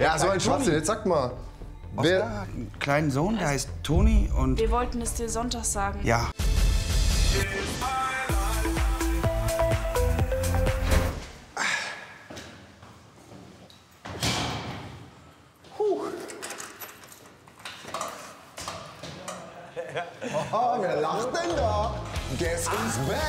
Ja, so ein Schwachsinn. Jetzt sag mal. Wer hat einen kleinen Sohn, der heißt Toni und... Wir wollten es dir Sonntag sagen. Ja. Oh, wer lacht denn da? Guess who's back?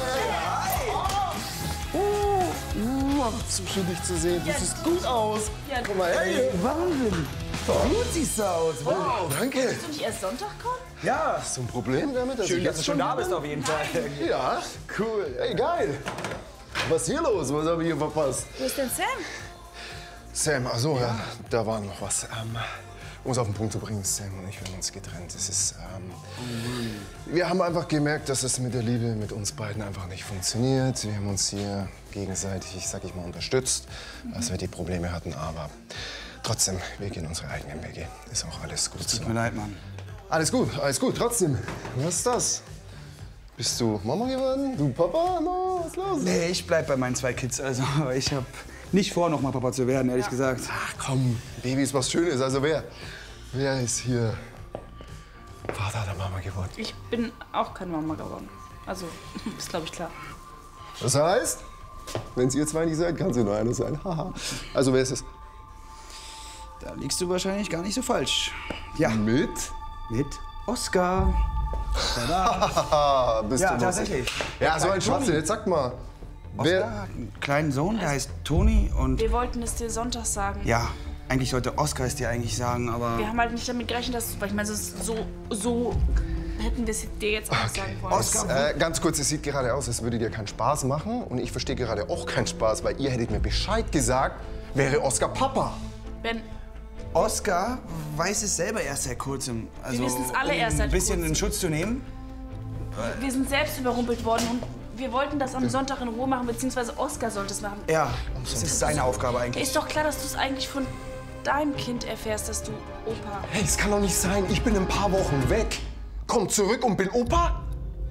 So schön, dich zu sehen. Du siehst gut aus. Ja, Guck mal, hey. Wahnsinn. Gut siehst du aus. Wow, danke. Willst du nicht erst Sonntag kommen? Ja. Hast du ein Problem damit? Schön, dass du schon da bist auf jeden Fall. Ja, cool. Ey, geil. Was ist hier los? Was habe ich hier verpasst? Wo ist denn Sam? Sam, also ja, da war noch was. Um es auf den Punkt zu bringen, Sam und ich, wir haben uns getrennt. Es ist, wir haben einfach gemerkt, dass es mit der Liebe mit uns beiden einfach nicht funktioniert. Wir haben uns hier gegenseitig, sag ich mal, unterstützt, als wir die Probleme hatten. Aber trotzdem, wir gehen unsere eigenen Wege. Ist auch alles gut so. Tut mir leid, Mann. Alles gut, alles gut. Trotzdem, was ist das? Bist du Mama geworden? Du Papa? No, was ist los? Nee, ich bleib bei meinen 2 Kids. Also, ich hab nicht vor, noch mal Papa zu werden, ehrlich gesagt. Ach komm, Baby ist was Schönes. Also wer ist hier Vater der Mama geworden? Ich bin auch keine Mama geworden. Also, ist glaube ich klar. Das heißt, wenn es ihr zwei nicht seid, kann sie nur eine sein. Haha. Also wer ist es? Da liegst du wahrscheinlich gar nicht so falsch. Ja, Mit? Oskar. Haha, bist Ja, du lustig. tatsächlich. Ja, so ein Toni. Schwachsinn. Jetzt sag mal. Oskar hat einen kleinen Sohn, der heißt Toni und... Wir wollten es dir Sonntag sagen. Ja, eigentlich sollte Oskar es dir eigentlich sagen, aber... Wir haben halt nicht damit gerechnet, dass... Weil ich meine, so hätten wir es dir jetzt auch sagen wollen. Oskar, Ganz kurz, es sieht gerade aus, als würde dir keinen Spaß machen. Und ich verstehe gerade auch keinen Spaß, weil ihr hättet mir Bescheid gesagt, wäre Oskar Papa. Ben, Oskar weiß es selber erst seit kurzem. Also, Wir wissen's alle erst seit ein bisschen kurzem. in Schutz zu nehmen. wir sind selbst überrumpelt worden und wir wollten das am Sonntag in Ruhe machen, beziehungsweise Oskar sollte es machen. Ja, das ist seine Aufgabe eigentlich. Ist doch klar, dass du es eigentlich von deinem Kind erfährst, dass du Opa... Hey, es kann doch nicht sein. Ich bin in ein paar Wochen weg. Komm zurück und bin Opa?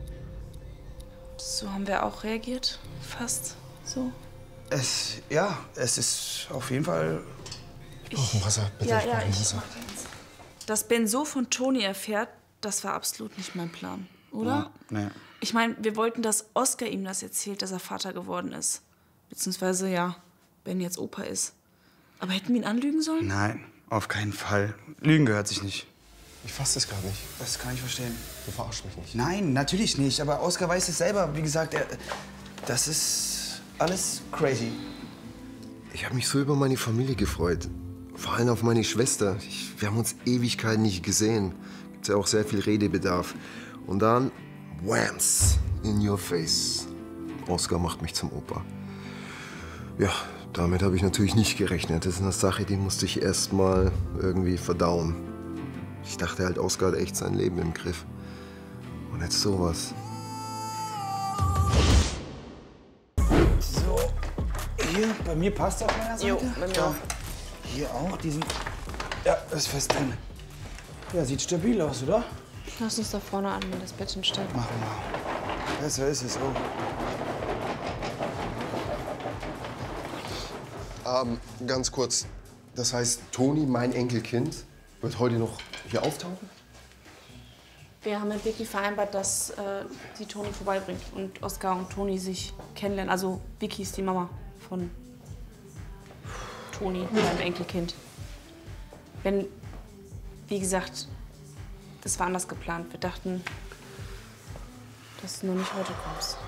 So haben wir auch reagiert. Fast so. Es ist auf jeden Fall... Ich brauche ein Wasser, bitte. Ja, ich brauche ein ich Wasser. mach eins. Dass Ben so von Toni erfährt, das war absolut nicht mein Plan, oder? Nee. Ich meine, wir wollten, dass Oskar ihm das erzählt, dass er Vater geworden ist. Beziehungsweise, ja, Ben jetzt Opa ist. Aber hätten wir ihn anlügen sollen? Nein, auf keinen Fall. Lügen gehört sich nicht. Ich fasse das gerade nicht. Das kann ich verstehen. Du verarsch mich nicht. Nein, natürlich nicht. Aber Oskar weiß es selber. Wie gesagt, das ist alles crazy. Ich habe mich so über meine Familie gefreut. Vor allem auf meine Schwester. Wir haben uns Ewigkeiten nicht gesehen. Gibt ja auch sehr viel Redebedarf. Und dann, whams, in your face. Oskar macht mich zum Opa. Ja, damit habe ich natürlich nicht gerechnet. Das ist eine Sache, die musste ich erst mal irgendwie verdauen. Ich dachte halt, Oskar hat echt sein Leben im Griff. Und jetzt sowas. So, hier, bei mir passt auf meiner Seite. Jo, bei mir auch. Hier auch, diesen... Ja, ist fest drin. Ja, sieht stabil aus, oder? Lass uns da vorne an das Bettchen stellen. Machen wir. Besser ist es auch. Ganz kurz. Das heißt, Toni, mein Enkelkind, wird heute noch hier auftauchen? Wir haben mit Vicky vereinbart, dass sie Toni vorbeibringt und Oskar und Toni sich kennenlernen. Also Vicky ist die Mama von Toni, meinem Enkelkind. Wenn, wie gesagt, das war anders geplant. Wir dachten, dass du nur nicht heute kommst.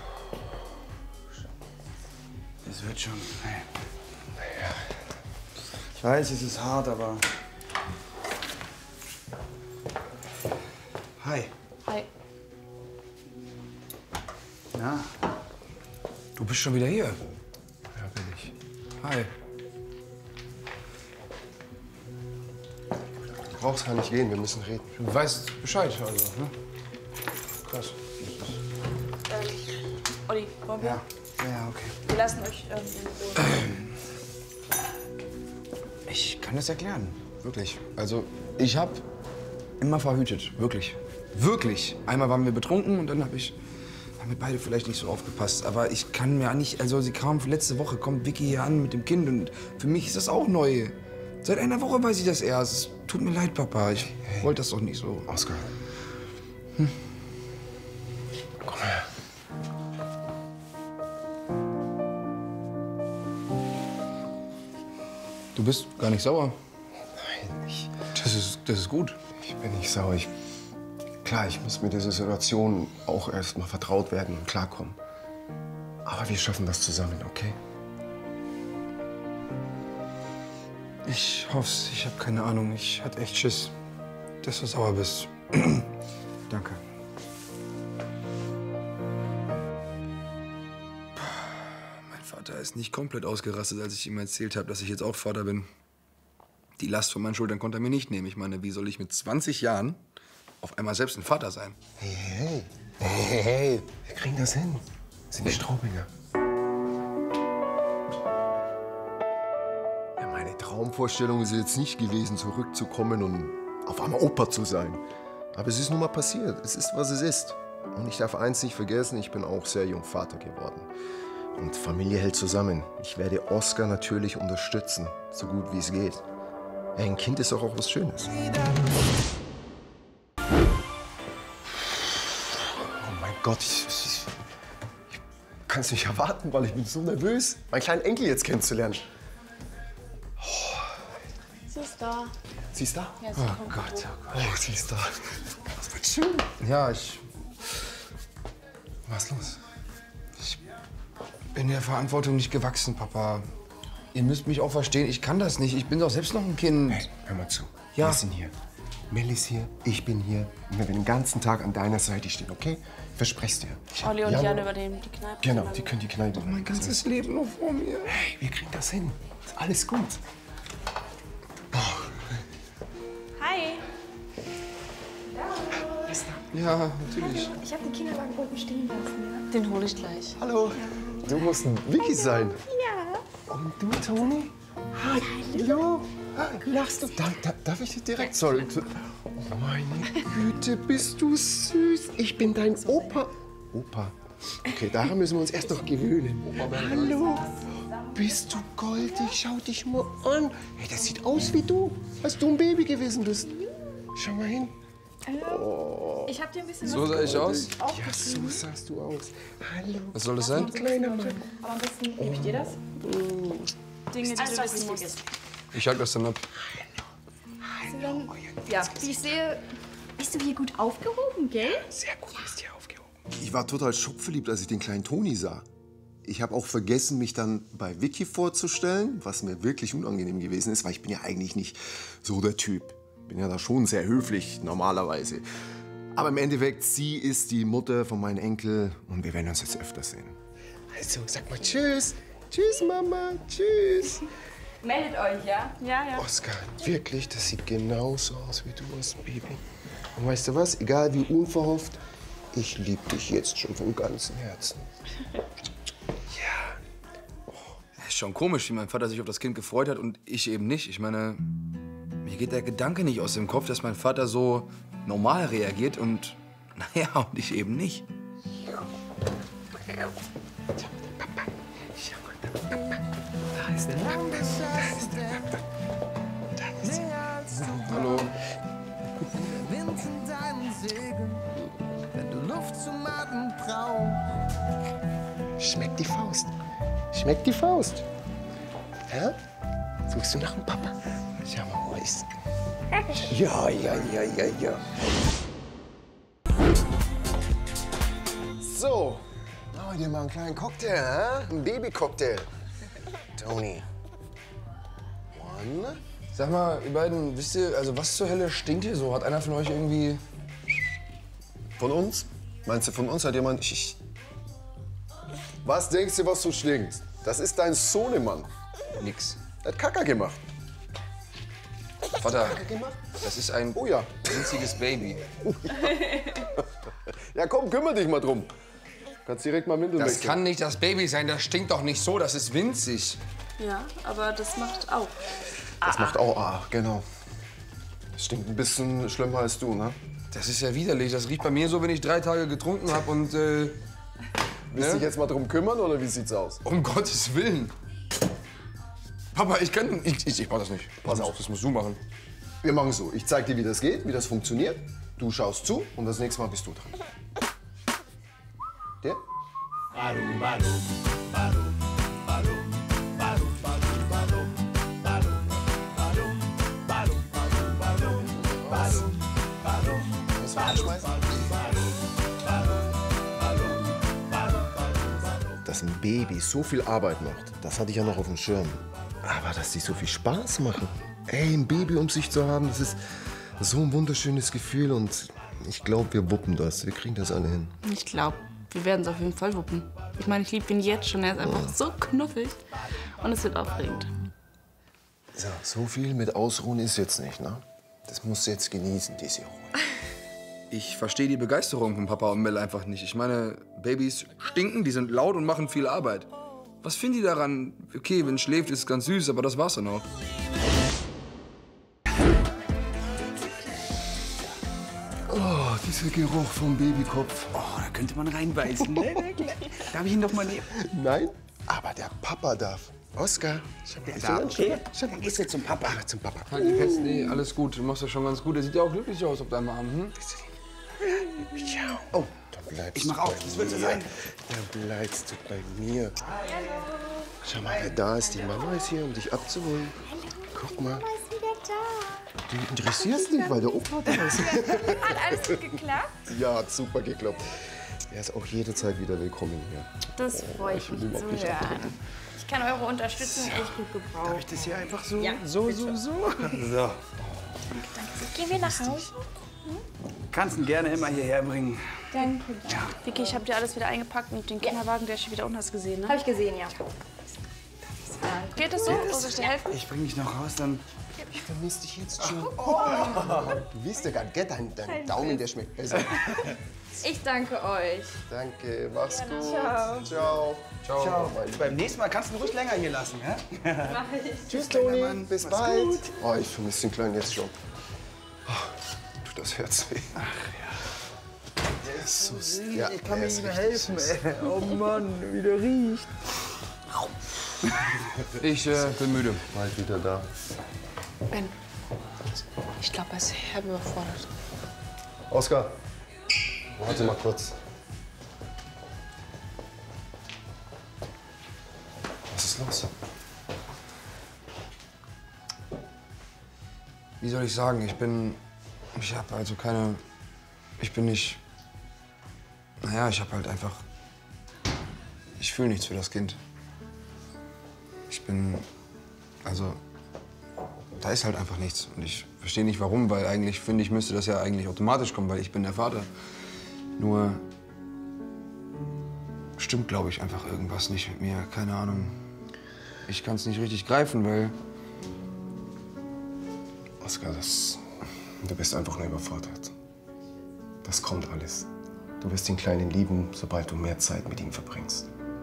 Es wird schon. Hey. Ich weiß, es ist hart, aber... Hi. Hi. Na? Du bist schon wieder hier. Ja, bin ich. Hi. Du brauchst gar nicht gehen, wir müssen reden. Du weißt Bescheid, also, ne? Krass. Olli, wollen wir? Ja, okay. Wir lassen euch in Ruhe. Ich kann das erklären, wirklich. Also, ich hab immer verhütet, wirklich. Wirklich. Einmal waren wir betrunken und dann haben wir beide vielleicht nicht so aufgepasst. Aber ich kann mir nicht, also sie kam letzte Woche, kommt Vicky hier an mit dem Kind und für mich ist das auch neu. Seit einer Woche weiß ich das erst. Tut mir leid, Papa. Ich wollte das doch nicht so. Oskar. Komm her. Du bist gar nicht sauer. Nein, Das ist gut. ich bin nicht sauer. Klar, ich muss mit dieser Situation auch erst mal vertraut werden und klarkommen. Aber wir schaffen das zusammen, okay? Ich hoff's. Ich habe keine Ahnung. Ich hatte echt Schiss, dass du sauer bist. Danke. Mein Vater ist nicht komplett ausgerastet, als ich ihm erzählt habe, dass ich jetzt auch Vater bin. Die Last von meinen Schultern konnte er mir nicht nehmen. Ich meine, wie soll ich mit 20 Jahren auf einmal selbst ein Vater sein? Hey, wir kriegen das hin. Das sind die Straubinger. Ja, meine Traumvorstellung ist jetzt nicht gewesen, zurückzukommen und auf einmal Opa zu sein. Aber es ist nun mal passiert. Es ist, was es ist. Und ich darf eins nicht vergessen, ich bin auch sehr jung Vater geworden. Und Familie hält zusammen. Ich werde Oskar natürlich unterstützen, so gut wie es geht. Ein Kind ist doch auch was Schönes. Oh mein Gott, ich kann es nicht erwarten, weil ich bin so nervös, meinen kleinen Enkel jetzt kennenzulernen. Sie ist da. Sie ist da? Ja, sie kommt. Gott. Oh, sie ist da. Das wird schön. Ja, ich Was ist los? bin der Verantwortung nicht gewachsen, Papa. Ihr müsst mich auch verstehen, ich kann das nicht. Ich bin doch selbst noch ein Kind. Hey, hör mal zu. Ja. Wir sind hier. Mel ist hier, ich bin hier. Und wir werden den ganzen Tag an deiner Seite stehen, okay? Ich verspreche dir. Olli und Ja. Jan übernehmen die Kneipe. Genau, die können die Kneipe. Mein ganzes Leben noch vor mir. Hey, wir kriegen das hin. Ist alles gut. Hi. Ja, natürlich. Ich habe den Kinderwagen oben stehen lassen. Den hole ich gleich. Hallo. Du musst ein Vicky sein. Ja. Und du, Toni? Hallo. Lachst du? Darf ich dir direkt? Sorry. Oh, meine Güte, bist du süß. Ich bin dein Opa. Opa. Okay, daran müssen wir uns erst noch gewöhnen. Hallo. Bist du goldig? Schau dich mal an. Hey, das sieht aus wie du, als du ein Baby gewesen bist. Schau mal hin. Ich habe dir ein bisschen So sah ich aus? Ja, so sahst du aus. Hallo. Was soll das sein? Kleiner Mann. Aber am besten gebe ich dir das. Dinge, die du wissen musst. Ich hack das dann ab. Ja, wie ich sehe, bist du hier gut aufgehoben, gell? Sehr gut bist hier aufgehoben. Ich war total schockverliebt, als ich den kleinen Toni sah. Ich habe auch vergessen, mich dann bei Vicky vorzustellen, was mir wirklich unangenehm gewesen ist, weil ich bin ja eigentlich nicht so der Typ. Bin ja da schon sehr höflich, normalerweise. Aber im Endeffekt, sie ist die Mutter von meinem Enkel und wir werden uns jetzt öfter sehen. Also, sag mal Tschüss. Tschüss, Mama. Tschüss. Meldet euch, ja? Ja, ja. Oskar, wirklich, das sieht genauso aus wie du als Baby. Und weißt du was? Egal wie unverhofft, ich liebe dich jetzt schon von ganzem Herzen. Ist schon komisch, wie mein Vater sich auf das Kind gefreut hat und ich eben nicht. Ich meine, mir geht der Gedanke nicht aus dem Kopf, dass mein Vater so normal reagiert und, naja, und ich eben nicht. Da ist der Papa. Da ist der Papa. Da ist er. Hallo. Wind in deinen Segeln, wenn du Luft zum Atmen brauchst. Schmeckt die Faust. Schmeckt die Faust. Ja? Suchst du nach dem Papa? Schau mal, wo ist Ja. So, machen wir dir mal einen kleinen Cocktail, hä? Ein Baby-Cocktail. Toni. One. Sag mal, ihr beiden, wisst ihr, also was zur Hölle stinkt hier so? Hat einer von euch irgendwie... Von uns? Meinst du, von uns hat jemand... Was denkst du, was du stinkst? Das ist dein Sohnemann. Nix. Er hat Kacke gemacht. Vater, Gemacht? das ist ein Oh ja. winziges Baby. Ja, komm, kümmere dich mal drum. Kannst direkt mal Windel Das wechseln. kann nicht das Baby sein, das stinkt doch nicht so, das ist winzig. Ja, aber das macht auch. Das macht auch genau. Das stinkt ein bisschen schlimmer als du, ne? Das ist ja widerlich, das riecht bei mir so, wenn ich 3 Tage getrunken habe und, Willst du Ja? dich jetzt mal drum kümmern oder wie sieht's aus? um Gottes Willen. Papa, ich mach das nicht. Pass auf, das musst du machen. Wir machen so. Ich zeig dir, wie das geht, wie das funktioniert. Du schaust zu und das nächste Mal bist du dran. Der? Was wir anschmeißen? Dass ein Baby so viel Arbeit macht, das hatte ich ja noch auf dem Schirm. Aber dass die so viel Spaß machen. Ey, ein Baby um sich zu haben, das ist so ein wunderschönes Gefühl. Und ich glaube, wir wuppen das. Wir kriegen das alle hin. Ich glaube, wir werden es auf jeden Fall wuppen. Ich meine, ich liebe ihn jetzt schon. Er ist einfach so knuffig. Und es wird aufregend. So viel mit Ausruhen ist jetzt nicht, ne? Das musst du jetzt genießen, diese Ruhe. Ich verstehe die Begeisterung von Papa und Mel einfach nicht. Ich meine, Babys stinken, die sind laut und machen viel Arbeit. Was finden die daran? Okay, wenn es schläft, ist es ganz süß, aber das war's dann auch. Oh, dieser Geruch vom Babykopf. Oh, da könnte man reinbeißen. Ne? Darf ich ihn doch mal nehmen? Nein, aber der Papa darf. Oskar, schau mal, Dann gehst du zum Papa. zum Papa. Halt die fest, nee, alles gut. Du machst das schon ganz gut. Er sieht ja auch glücklich aus auf deinem Arm. Hm? Oh, dann bleibst Ich mach auf, das wird so sein. Dann bleibst du bei mir. Schau mal, wer da ist. Die Mama ist hier, um dich abzuholen. Guck mal. Mama ist wieder da. Du interessierst dich, weil der Opa da ist. Hat alles gut geklappt? Ja, hat super geklappt. Er ist auch jederzeit wieder willkommen hier. Das freut mich zu hören. Ich kann eure Unterstützung echt gut gebrauchen. Darf ich das hier einfach so? Ja, So. Gehen wir nach Hause? Kannst ihn gerne immer hierher bringen. Danke. Vicky, ich habe dir alles wieder eingepackt und den Kinderwagen, der steht wieder unten, hast du gesehen, ne? Habe ich gesehen, ja. Geht das so? Soll ich dir helfen? Ich bring dich noch raus, dann. Ich vermisse dich jetzt schon. Du weißt ja gar nicht, gell? Dein Daumen, der schmeckt besser. Ich danke euch. Danke, mach's gut. Ciao. Ciao. Ciao. Beim nächsten Mal kannst du ihn ruhig länger hier lassen, ja? Mach ich. Tschüss, kleiner Toni. Mann. Bis Mach's bald. gut. Oh, ich vermisse den Kleinen jetzt schon. Oh, tut das Herz weh. Ach ja. Der ist so süß. Ja, Ich kann mir der ist nicht mehr richtig helfen, süß. ey. Oh Mann, wie der riecht. Ich bin müde. Bald wieder da. Ben, ich glaube, er ist herb überfordert. Oskar, warte mal kurz. Was ist los? Wie soll ich sagen? Ich habe also keine... Ich bin nicht... Naja, ich habe halt einfach... Ich fühle nichts für das Kind. Ich bin... Also... Da ist halt einfach nichts. Und ich verstehe nicht, warum, weil eigentlich, finde ich, müsste das ja eigentlich automatisch kommen, weil ich bin der Vater. Nur... Stimmt, glaube ich, einfach irgendwas nicht mit mir. Keine Ahnung. Ich kann es nicht richtig greifen, weil... Oskar, du bist einfach nur überfordert. Das kommt alles. Du wirst den Kleinen lieben, sobald du mehr Zeit mit ihm verbringst.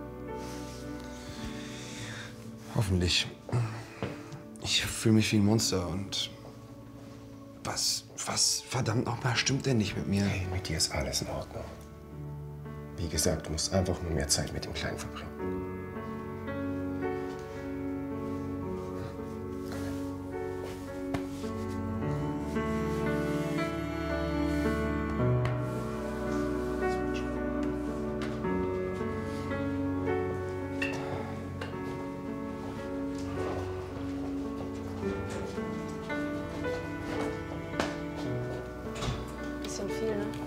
Hoffentlich. Ich fühle mich wie ein Monster und was verdammt nochmal stimmt denn nicht mit mir? Hey, mit dir ist alles in Ordnung. Wie gesagt, du musst einfach nur mehr Zeit mit dem Kleinen verbringen. Bisschen viel, ne?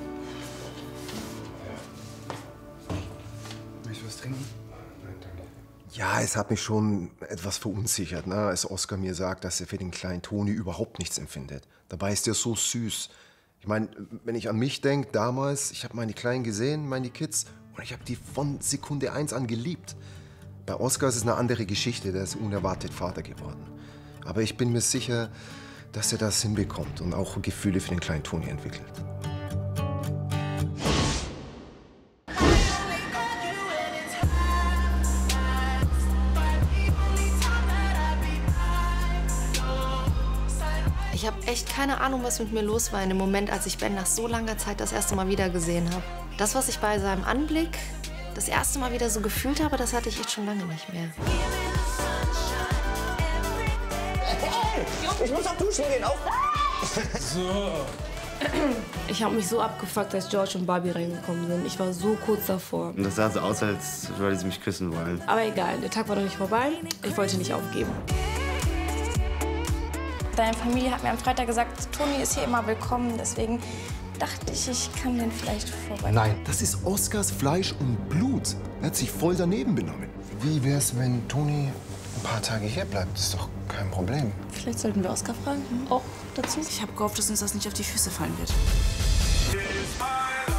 Möchtest du was trinken? Ja, es hat mich schon etwas verunsichert, ne, als Oskar mir sagt, dass er für den kleinen Toni überhaupt nichts empfindet. Dabei ist er so süß. Ich meine, wenn ich an mich denke, damals, ich habe meine Kleinen gesehen, meine Kids, und ich habe die von Sekunde 1 an geliebt. Bei Oskar ist es eine andere Geschichte, der ist unerwartet Vater geworden. Aber ich bin mir sicher, dass er das hinbekommt und auch Gefühle für den kleinen Toni entwickelt. Ich habe echt keine Ahnung, was mit mir los war in dem Moment, als ich Ben nach so langer Zeit das erste Mal wieder gesehen habe. Das, was ich bei seinem Anblick das erste Mal wieder so gefühlt habe, das hatte ich echt schon lange nicht mehr. Ich muss doch duschen gehen, auf! Ich habe mich so abgefuckt, als George und Barbie reingekommen sind. Ich war so kurz davor. Und das sah so aus, als würde sie mich küssen wollen. Aber egal, der Tag war noch nicht vorbei. Ich wollte nicht aufgeben. Deine Familie hat mir am Freitag gesagt, Toni ist hier immer willkommen. Deswegen dachte ich, ich kann den vielleicht vorbei. Nein, das ist Oskars Fleisch und Blut. Er hat sich voll daneben benommen. Wie wär's, wenn Toni ein paar Tage hier bleibt? Das ist doch kein Problem. Vielleicht sollten wir Oskar fragen, auch dazu. Ich habe gehofft, dass uns das nicht auf die Füße fallen wird.